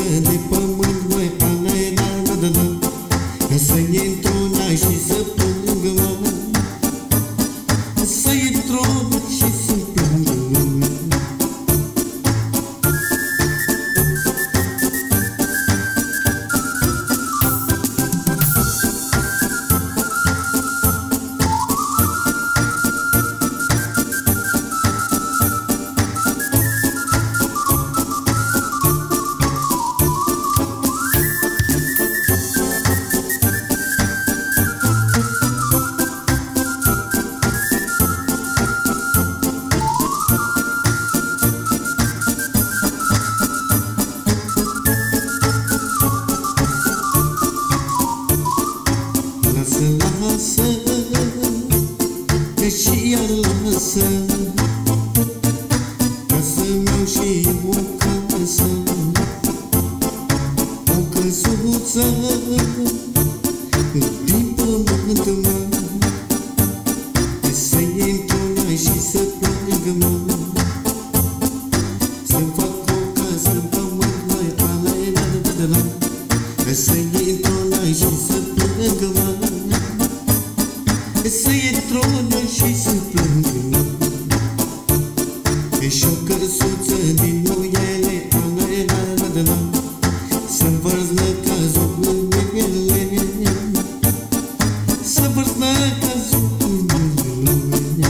de pământ, măi, ale, da. Să-i întruna și să plângă, mă. Să-i întruna și să plângă, mă. Lasă, și iar lasă, ca să-mi iau și o casă, o căsuță din pământ, mă. Să-i într-una și să plângă, mă. Să-mi fac o casă în pământ, măi, ale, da. Să-i într-una și să plângă, mă. Să-i într-una și să plângă, și o cărsuță din muiele ale, da. Să-mi vărzlă cazul în ele, să vărzlă cazul în ele.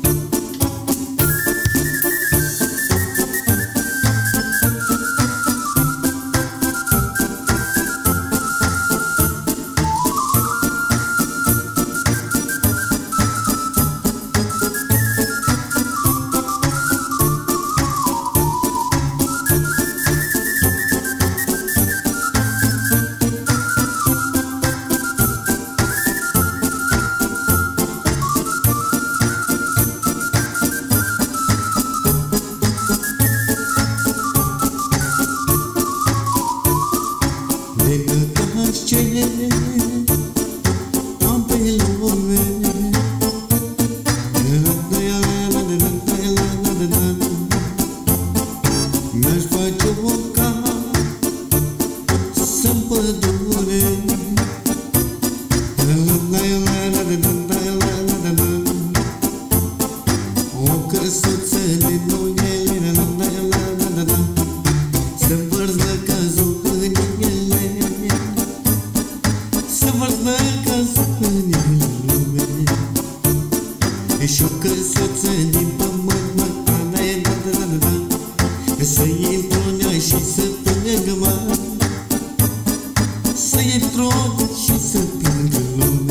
De căcați ce am pe lume, mi-aș face o casă în pădure, o căsuță de noiele, să-mi vărzlă cazul în ele, să vărzlă cazul în ele. Și o căsuță din pământ, mă, ale, da. Să-i într-una și să plângă, mă. Să-i într-una și să plângă lume.